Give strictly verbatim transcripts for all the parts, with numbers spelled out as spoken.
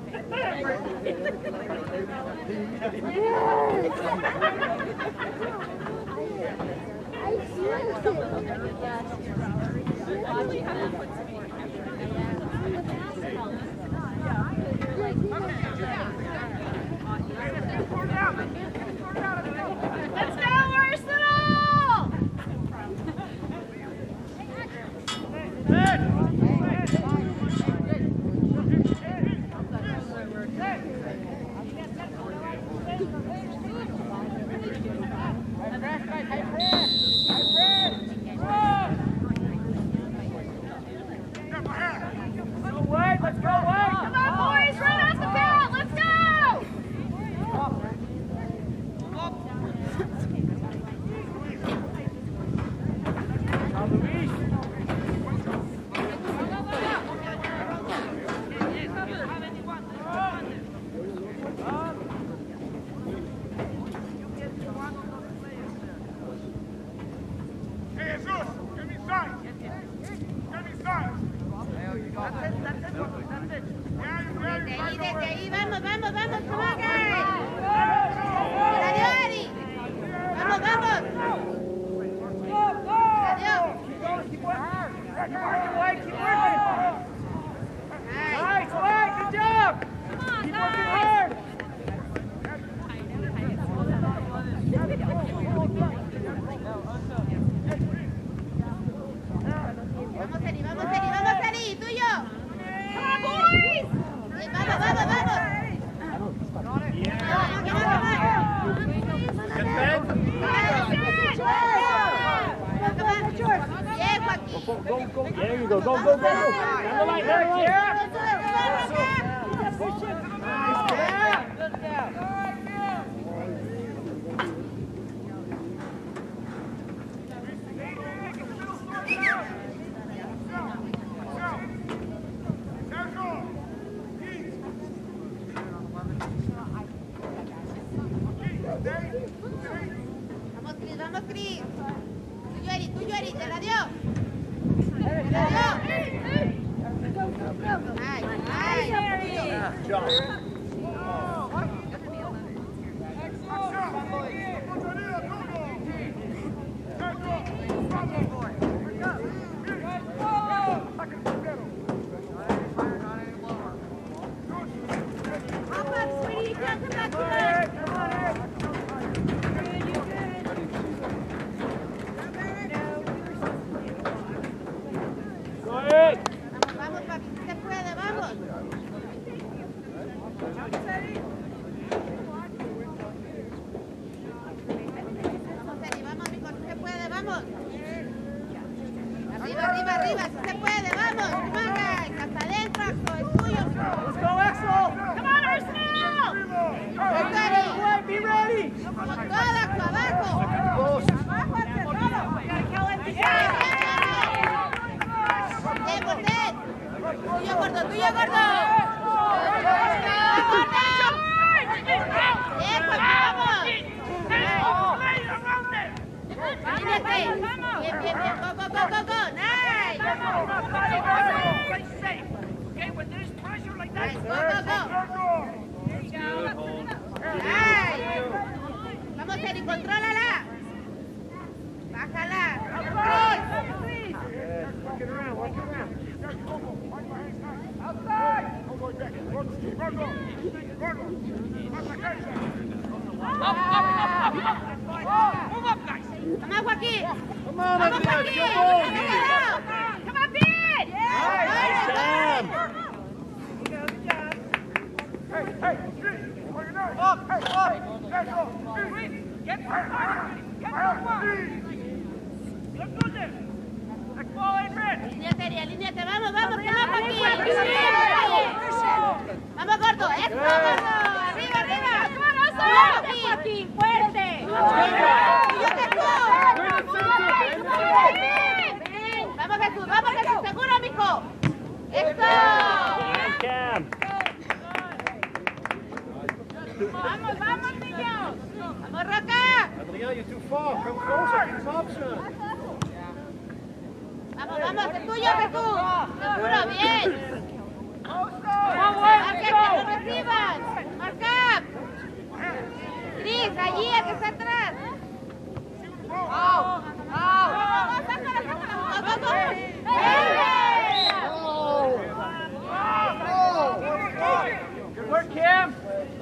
Vamos, vamos, es tuyo, Jesús. Seguro, bien.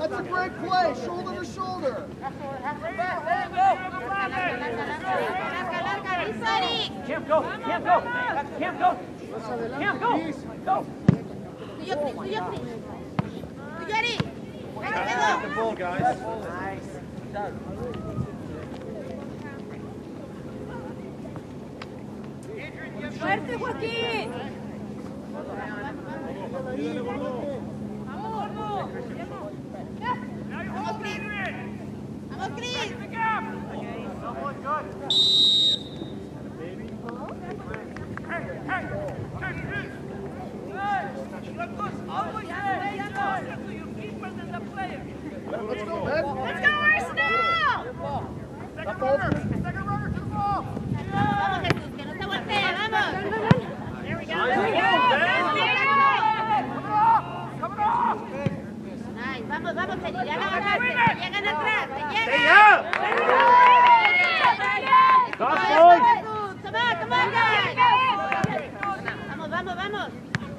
That's a great play, shoulder to shoulder. Cam, go, Cam, go, Cam, go, Cam, go, go. That's the ball, guys. Nice. Done. ¡Fuerte, Joaquín! ¡Vamos, Cris! ¡Vamos, Cris! Let's go, man. Let's go, Arsenal! Second runner. Second runner to the ball. Vamos, Jesús, que no se voltee, vamos. There we go. Nice. There we go. Coming off. Nice, vamos, vamos, Feli, ya la ganaste. Llegan atrás, te llegan. Stay up. Come on, come on, come on, guys. Vamos, vamos, vamos.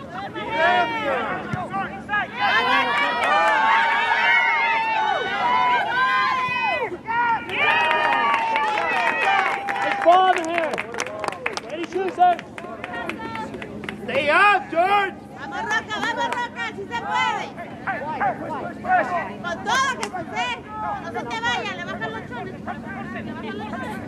Ball in here. Ready, shoot, sir. Stay up, George. Vamos, Roca, vamos, Roca, si se puede. Con todo, Jesús, ¿eh? No se te vaya, le bajan los chones. Le bajan los chones.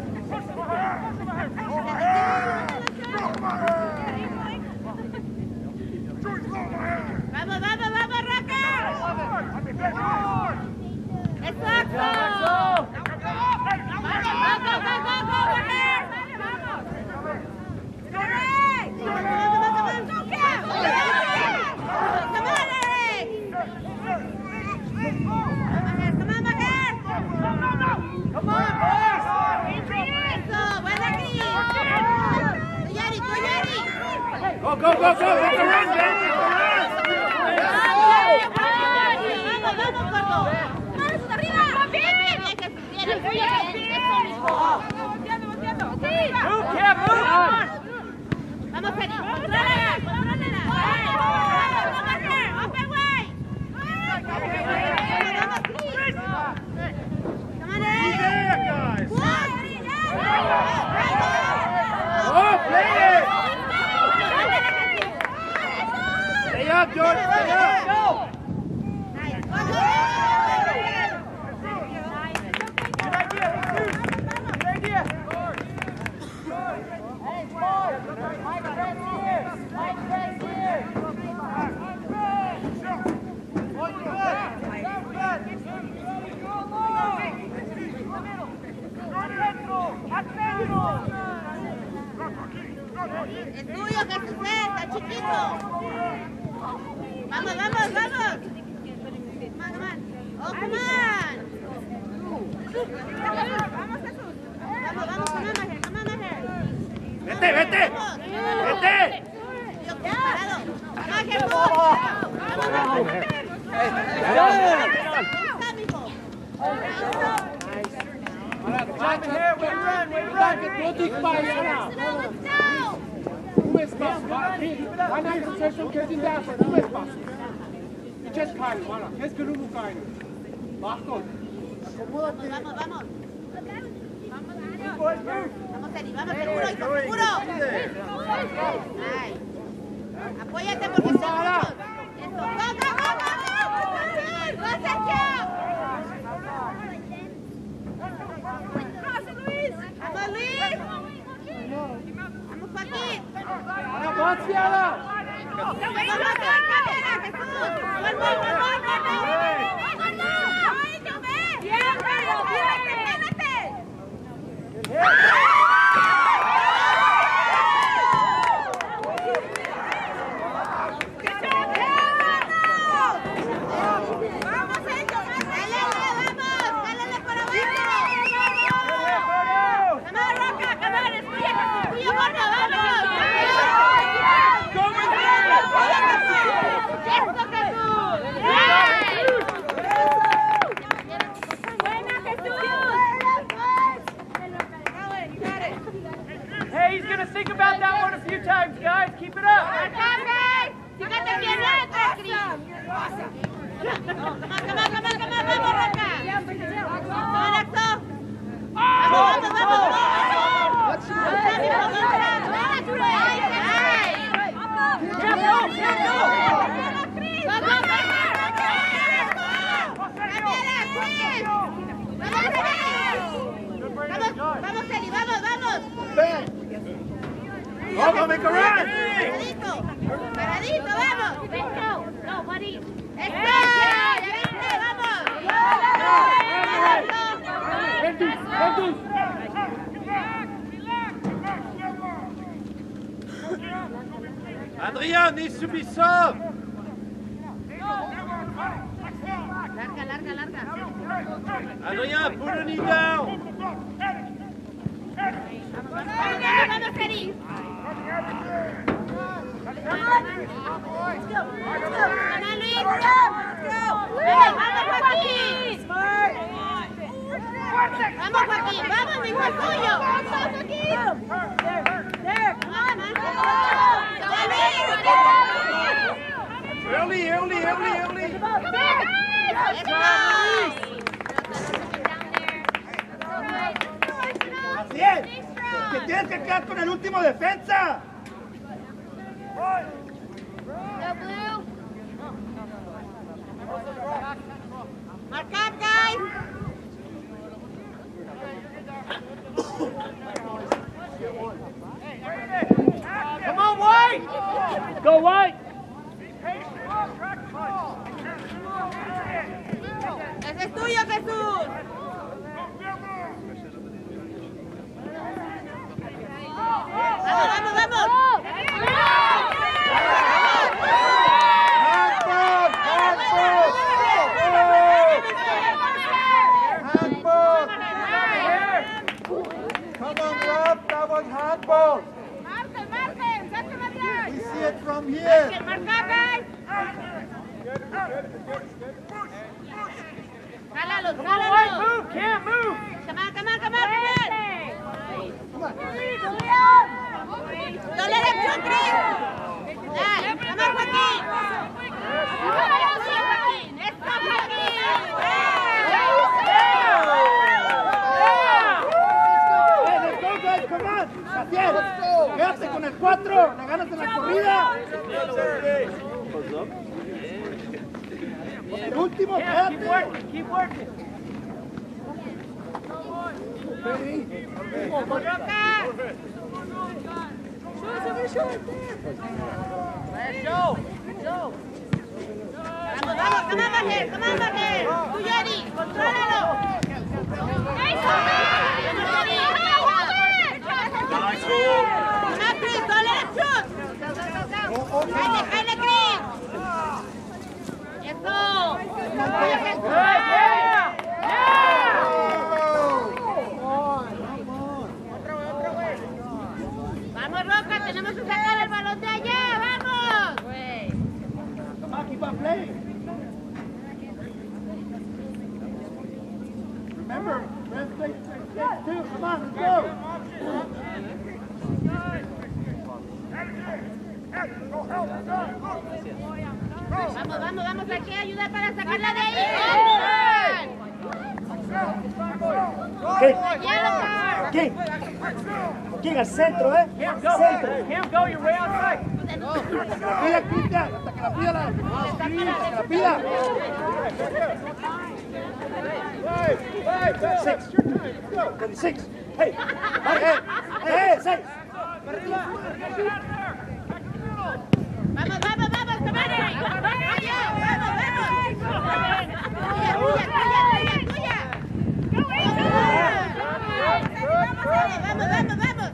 Vamos, vamos, vamos, Roca. Exacto. Vamos, go, go, go, go, go, Roca. Vamos. Correct. Come on, come on, come on. Come on, Eric. Come on, Bajer. Come on, boys. Eso, buena, Cris. Tú, Yari, tú, Yari. Go, go, go, go. Let's run, man. Vamos, vamos, Gordo. Vamos, arriba. Move, Cam, move. Vamos, Feli, contrólala, contrólala. Vamos, Bajer, open way. Vamos, Cris. Come on, Eric. There, guys. Oh, play it. Stay up, George. Stay up. nice. Es tuyo, Jesús, está chiquito. Vamos, vamos, vamos. Come on, come on. Oh, come on. Vamos, Jesús. Vamos, vamos, come on, Maher, come on, Maher. Vete, vete. Vete. Yo, parado. Vamos, Jesús. Vamos, vamos. Está, mijo. Jump here, we run, we run. Don't think about it now. Let's go. Um espaço, vai, vai na inserção que eles indexam, um espaço. E just cai, vai lá, qu'est-ce que nous nous cai? Marco. Vamos, vamos, vamos. Vamos, Feli, vamos, seguro, hijo, seguro. Ay. Apóyate porque son muchos. Eso, go, go, go, go, go. Go, Sergio. Vamos, Luis. Vamos, Joaquín. Vamos, Fiala. Vamos, Joaquín, cámara, Jesús. One more, one more, one more. Ay, yo ve. Bien, Pedro, pídete, pídete. Good job, Adrien, n'aie subissant. Larga, larga, larga. Adrien, pull the knee down. Vamos, Cari. Vamos, Joaquín, vamos, mi hijo es tuyo. Vamos, Joaquín. Early, early, early, early. Así es. Que tienes que quedar con el último defensa. Mark up, guys. Come on, White! Go, White! Ese es tuyo, Jesús. Vamos, vamos, vamos. Handball, handball. Handball. Come on, Rob, that was handball. Marquen, marquen, sáquenme atrás. We see it from here. Marca, guys. Jálalos, White, jálalos. move! Can't move! Come on, come on, come on, come on. Don't let him shoot, Chris. Dale, come on, Joaquín. Joaquín, esto, Joaquín. Hey, let's go, guys, come on. Javier, quédate con el cuatro. Le ganas en la corrida. El último, Yeah, keep quédate. working, keep working. Roca. Let's go! Go! Vamos, vamos, come on, Barger, come on, Barger. Tú, Yeri, contrólalo. Come on, Chris, don't let him shoot. Jaile, Jaile, Chris. Eso. Good, yeah! Yeah! Vamos, Roca, tenemos que sacar el balón de allá, vamos. Come on, keep on playing. Remember, red plate, red plate too. Come on, let's go. Vamos, vamos, vamos, hay que ayudar para sacarla de ahí. Okay. ¡Yellow Aquí. Aquí al centro, ¿eh? Can't go! Centro. Can't go, you're way outside! Pida, Cristian, hasta que la pida la... Hasta que la pida. Six. twenty-six. Hey. Hey, hey. Hey, six. Vamos, vamos, vamos, que van ahí. Vamos, vamos, vamos. Tuya, tuya, tuya, tuya. Vamos, vamos, vamos.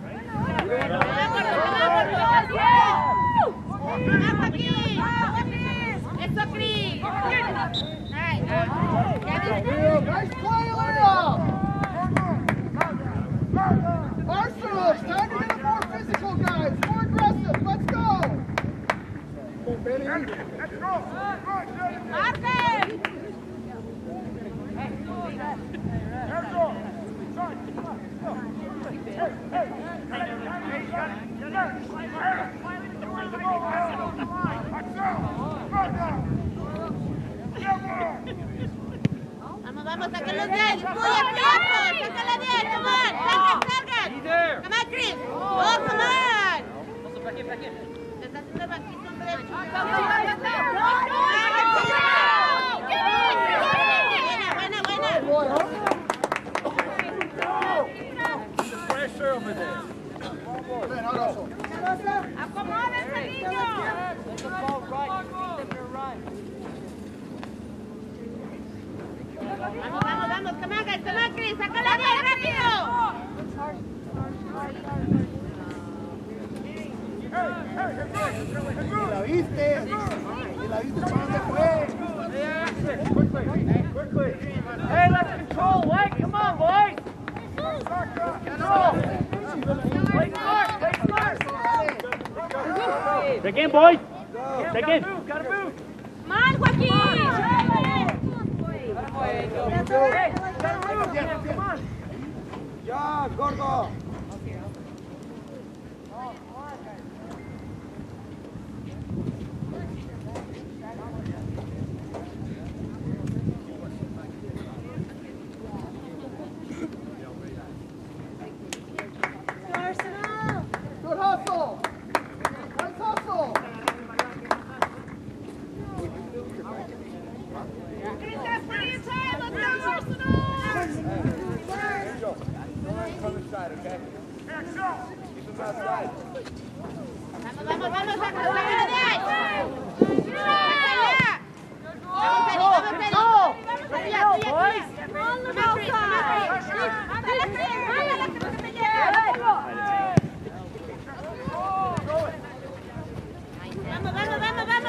Vamos, Joaquín. Eso, Cris. Ay, ya viste. Nice play, Leo! Arsenal, it's time to get more physical, guys. More aggressive. Let's go. Marquen. Vamos, vamos, sáquenlos de ahí. Tuya, Piotr. Sácala de ahí, come on. Salgan, salgan. Come on, Chris. Oh, come on. Se está haciendo banquito en derecho. Buena, buena, buena. Pressure over there. Acomódense, niños. Let the ball right, you beat them to run. Vamos, vamos, vamos. Come on, guys. Come on, Chris. Sácala de ahí rápido. Si la viste, si la viste, ¿para dónde fue? Hey, let's control, White. Come on, boys. Control. Play smart. Play smart. Take in, boys. Take in. Gotta move. Gotta move. Come on, Joaquin. Hey, gotta move. Come on. Ya, gordo. Good hustle. Nice hustle. Chris, got plenty of time. Let's go, Arsenal. Vamos, vamos, vamos, sácala de ahí. Sácala. Vamos, Penny, vamos, Penny. Vamos allá, tú y aquí. Come on, Chris, come on, Chris. Ándale, Chris, ándale, que no se me lleve. Vamos, vamos, vamos, vamos.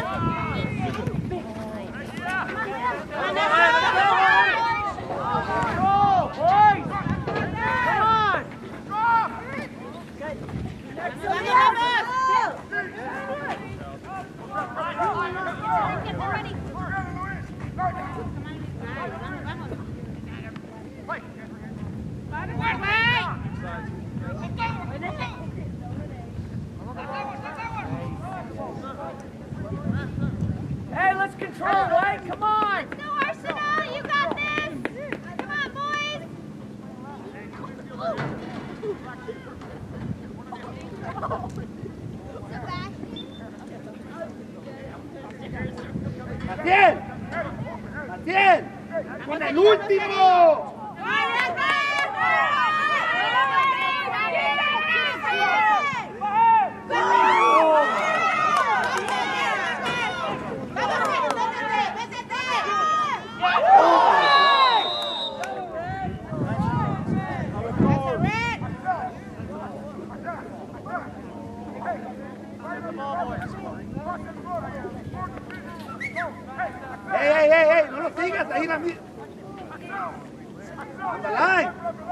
Control, boys. Come on. Vamos, Hey, let's control, White. Come on. Let's go, Arsenal. You got this. Come on, boys. ¡Maciel! ¡Maciel! ¡Con el último! ¡Ey, ey, ey, ey! ¡No lo sigas! ¡Ahí la mira! ¡On the line!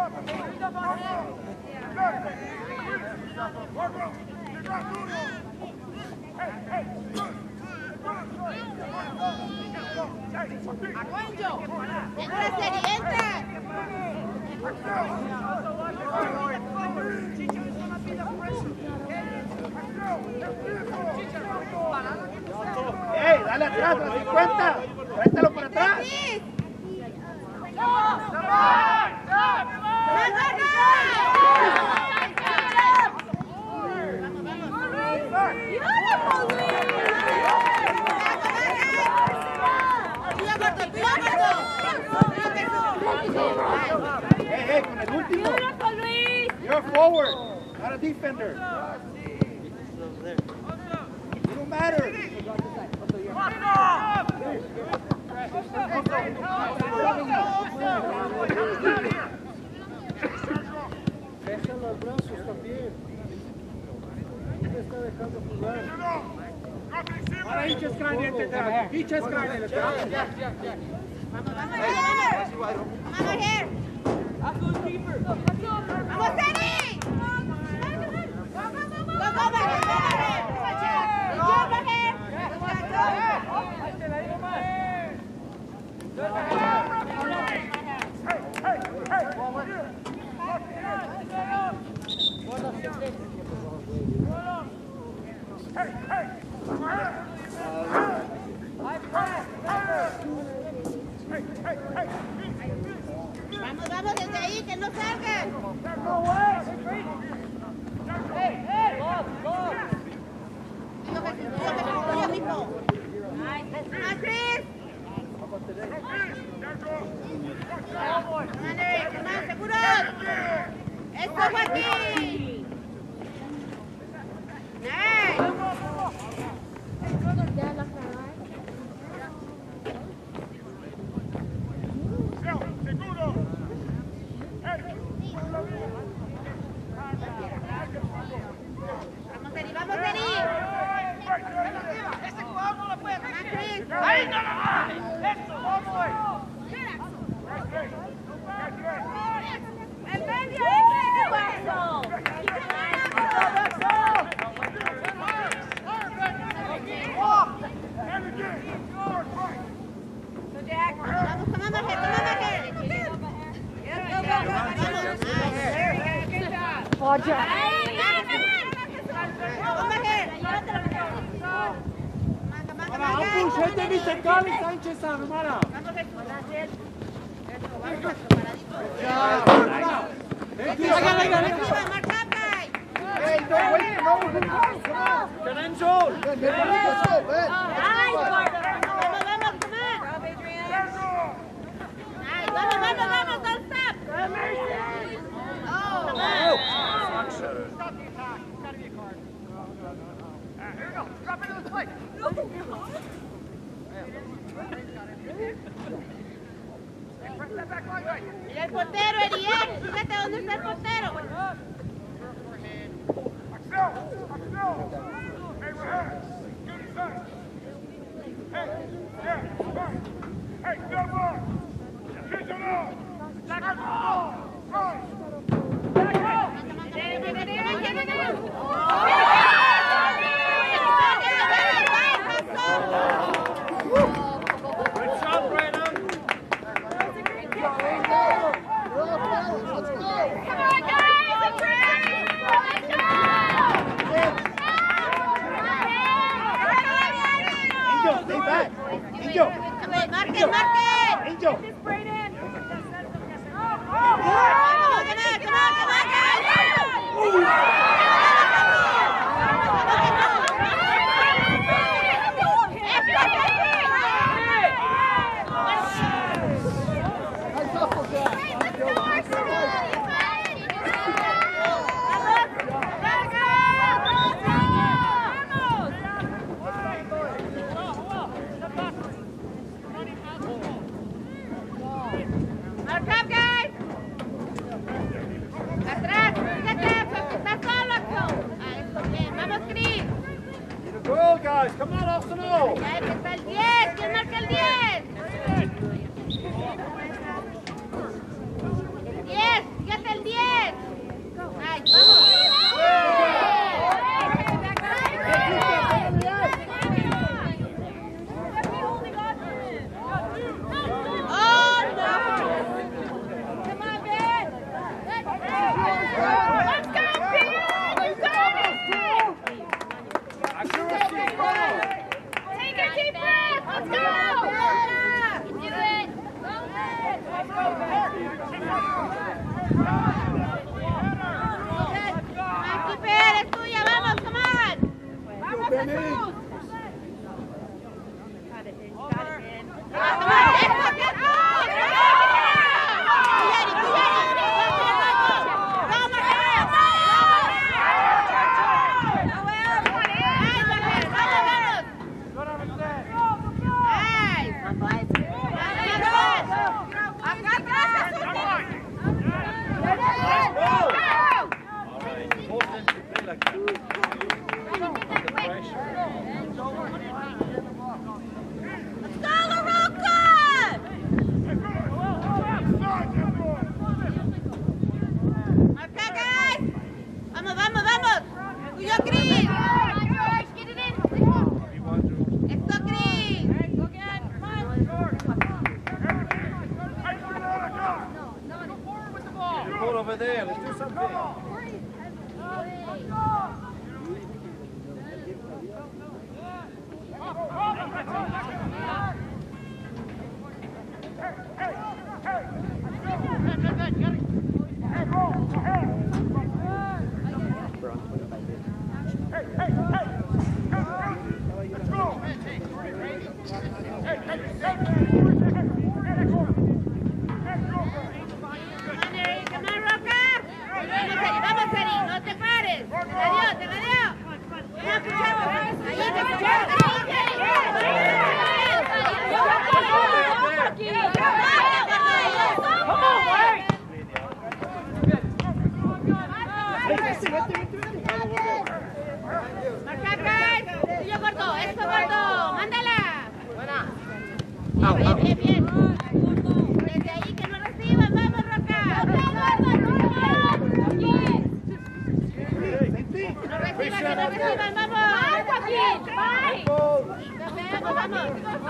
Entra, Seri, entra. ¡Ey, dale atrás! ¡No se cuenta! ¡Tráetelo por atrás! Chris. ¡Ey, ey! ¡Con el último! You're forward, not a defender. It don't matter. Deja los brazos también. ¿Quién te está dejando jugar? Ahora hincha Scania entre atrás. Hincha Scania entre atrás. Vamos, vamos, vamos. Vamos, here. Vamos, Seri. Go, go, Maher. Go, Maher. Vamos, vamos desde ahí, que no salgan. Digo, Jesús, digo, Jesús, tuyo, mijo. ¡Ah, Chris! ¡Ándale, hermano, seguros! ¡Esto, Joaquín! ¡Nice! Ya la Roger. Para, ambush, este viste Gaby Sánchez, hermana. Hey, no, wait, no, no, no. Get in zone. Ben, Ben, let's go, Ben. Vamos, vamos, vamos, don't stop. Oh, Stop the attack. It's gotta be a card. Here we go. Drop into the plate. Press that back line right. mira el portero, Eriel. Fíjate dónde está el portero. Axel, Axel. Hey, we're here. Get inside. Hey, yeah, right. Hey, step up. Kick it up. Back up. Right. Back up. Good shot, Brandon. Let's go. Come on, guys, it's ready. Let's go. Angel, stay back. Angel. Marquen, marquen. Angel. Come on, come on, come on, come on, Nice hustle, Jack. Mark up, guys. Atrás, fíjate, está solo. Ah, eso bien. Vamos, Chris. Need a goal, guys. Come on, Arsenal. Ya está el diez. ¿Quién marca el diez? El diez. Fíjate el diez. Ay, vamos. Oh, no. Come on, Ben. Let's go, Ben. You got it. Accuracy, go. Take a deep breath. Let's go. You do it. Let's go, Ben. Aquí, Per, es tuya. Vamos, come on. Vamos, Jesús. Come on, get it, get it. Oh, Yari, Yari. Go, Marquez. Vamos, vamos, vamos. Tuyo, Chris. Esto, Chris. Ball over there. Let's do something. Come on, Roca. Vamos, Eri, vamos, Eri. No te pares. Te la dio, te la dio. Vamos, puchamos. Ahí, te puchamos. Marca, guys. Tuyo, gordo. Esto, gordo. Mándala. Bien, bien, bien, bien. Desde ahí que no reciban. Vamos, Roca. No reciban, que no reciban. Vamos. Vamos, vamos.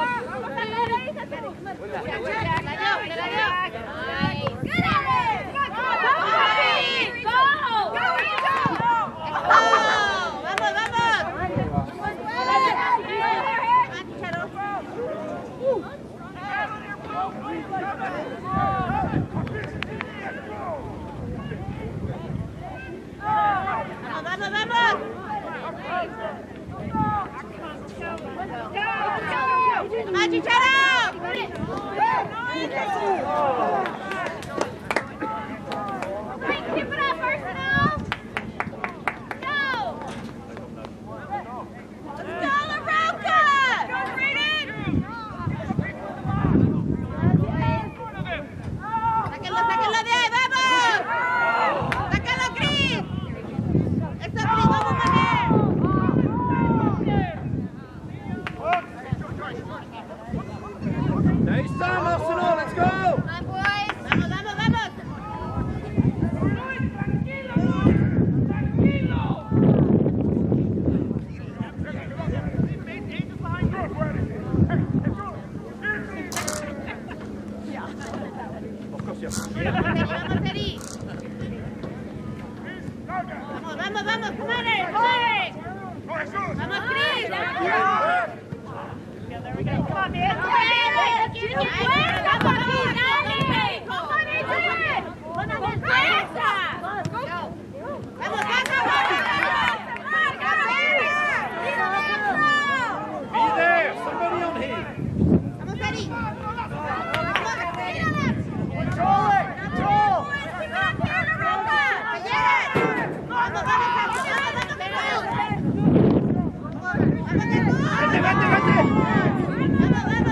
La dio, te la dio. Ay. Go! Go! Hey, Sam, Arsenal, let's go! Come on, boys. Vamos, vamos, vamos. Vamos, Eri. Vamos, vamos, vamos, come on, Eri, boys. Vamos, Chris. Come on, man. Come on, man. Vamos, Be there! Somebody on here! vamos, Eri. Control it! Control! ¡Vete, vete, vete!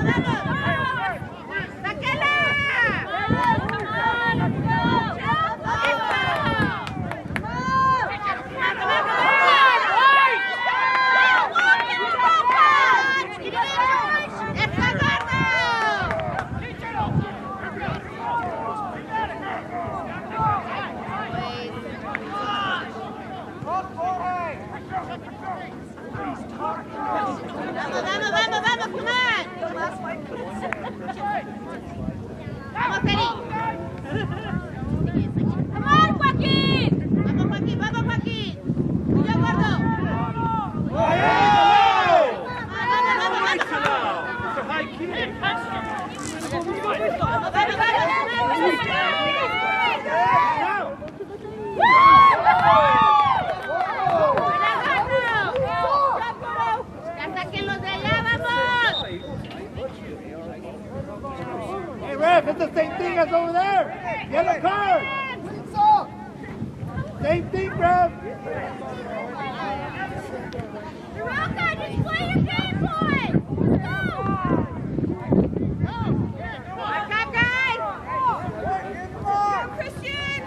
Vamos, vamos, vamos, vamos, come on. Vamos, Eri. Come on, Joaquín. Vamos, Joaquín, vamos, Joaquín. Y yo, gordo. Vamos, vamos, vamos, vamos. It's a high kick! Vamos, vamos, vamos. Ya saquen los de allá, vamos. Hey, ref, it's the same thing as over there. Yellow card. Same thing, ref. Roca, just play your game, boys. Go. Back up, guys. Go, Christian.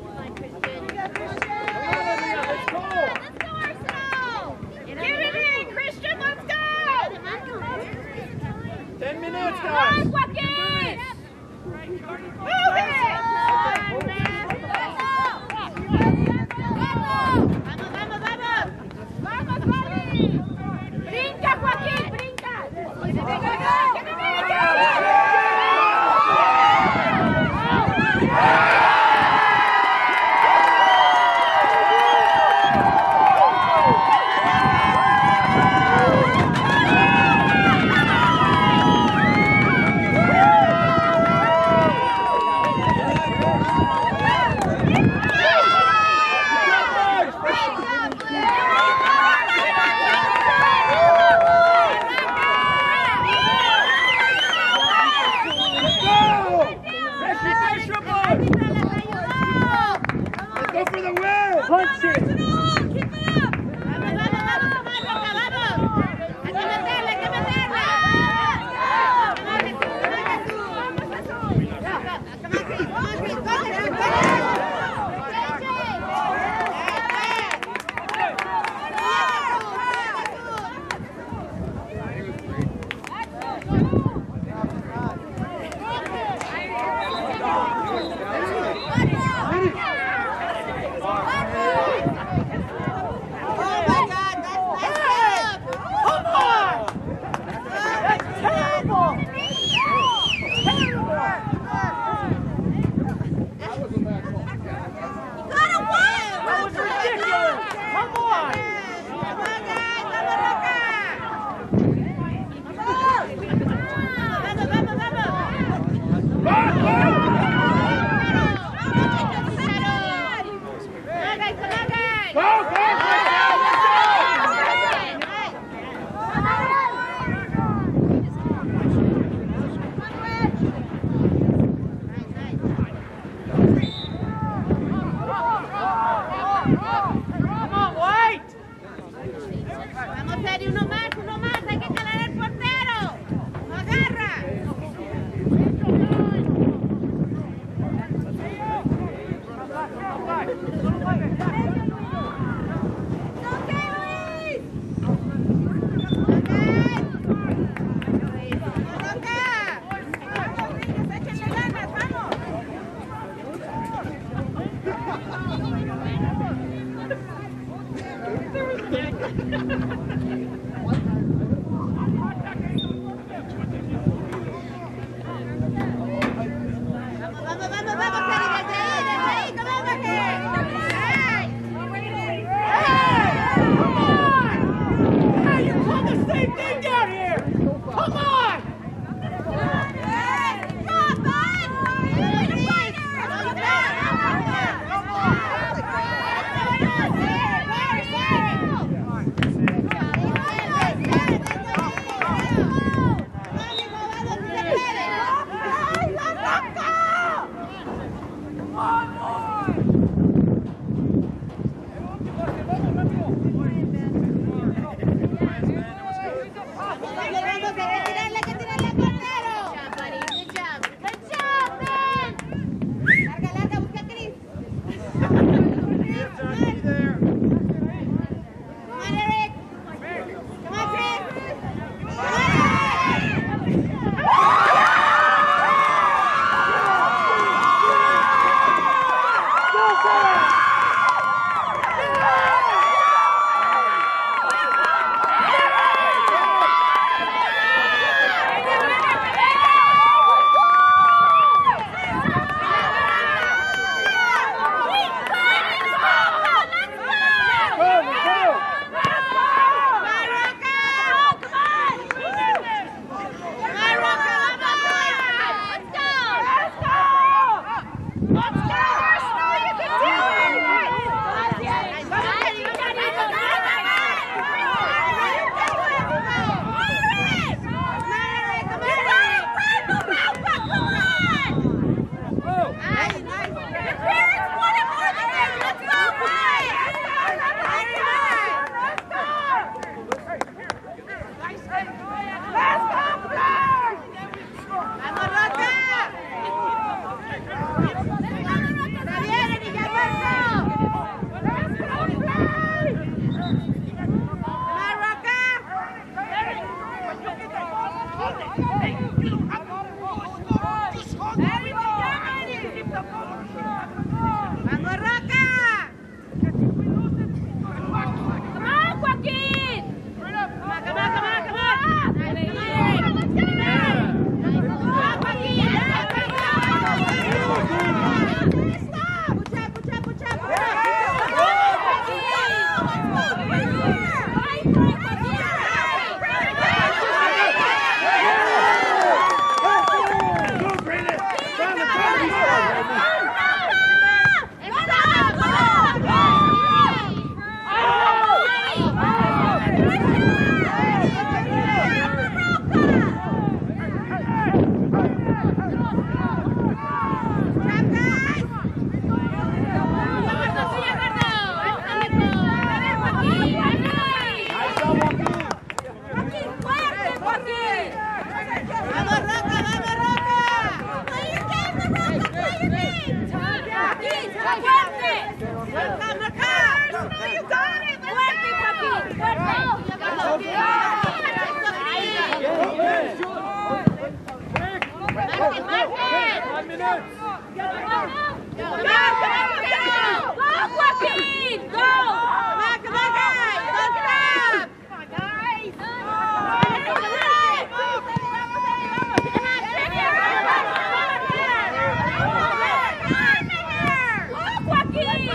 Let's go! Let's go, Arsenal. Get it in, Christian, let's go. Ten minutes, Come guys! on, Joaquin. Move it. Vamos, vamos, vamos. Vamos, Joaquín. Brinca, Joaquín, brinca. Venga, venga, venga. Go for the win! Punch it! Vamos, vamos, vamos, Roca, vamos. Hay que meterle, hay que meterle. Five minutes. Go, go, go! Go, Joaquin! Go! Come on, come on, guys! Don't stop! Come on, guys! Go, Joaquin!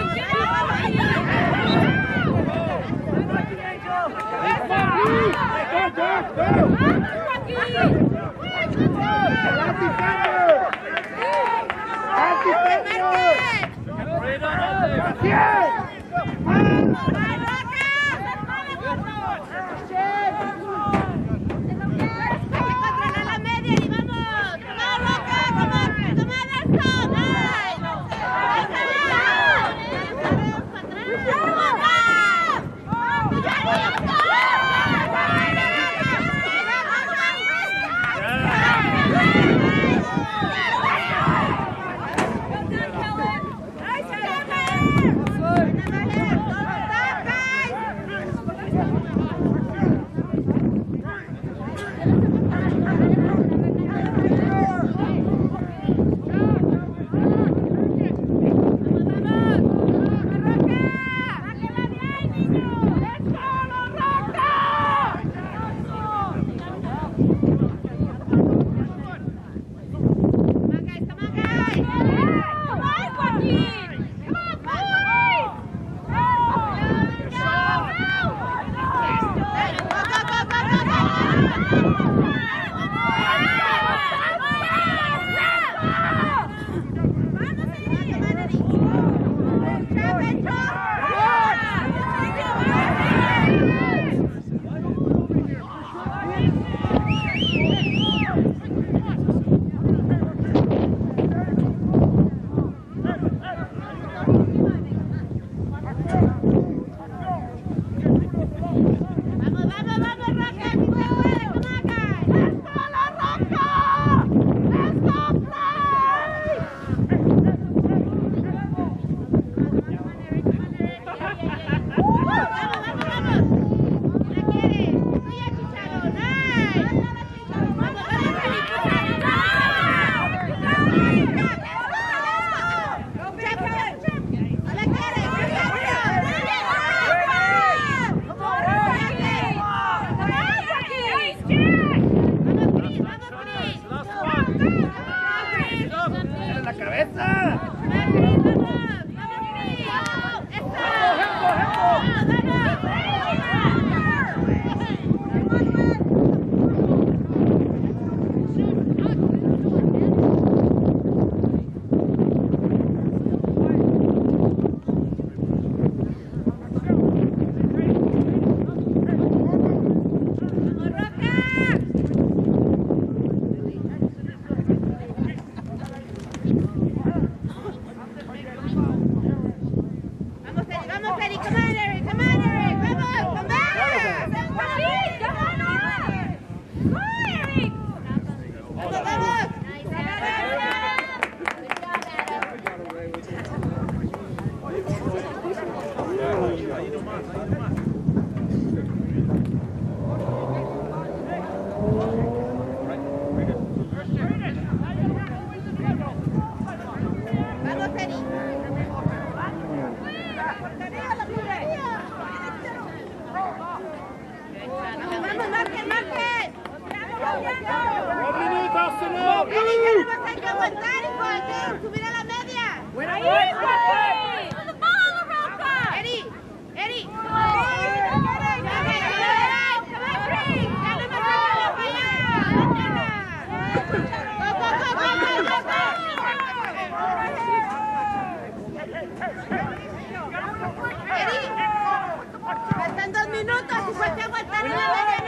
Faltan dos minutos y suelte aguantar en la media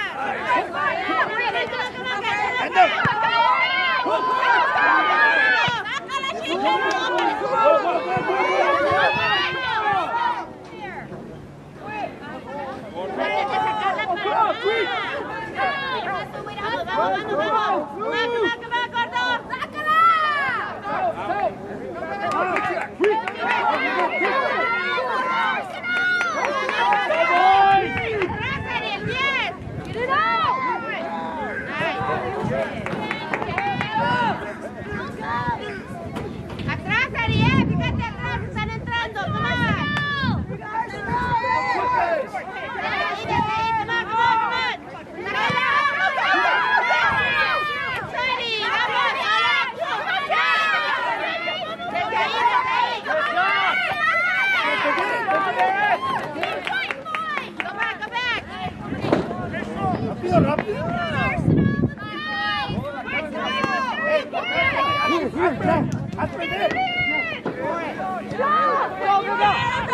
Vamos, vamos, vamos. Máquina, que va, gordo. ¡Sácala! El diez. rápido, rápido. ¡Haz perder! Go, go, go!